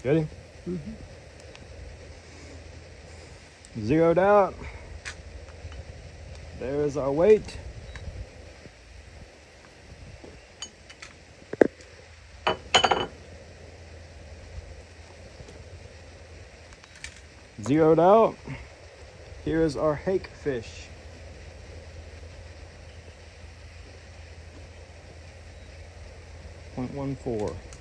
Ready? Mm-hmm. Zeroed out. There's our weight. Zeroed out. Here is our hake fish. .14.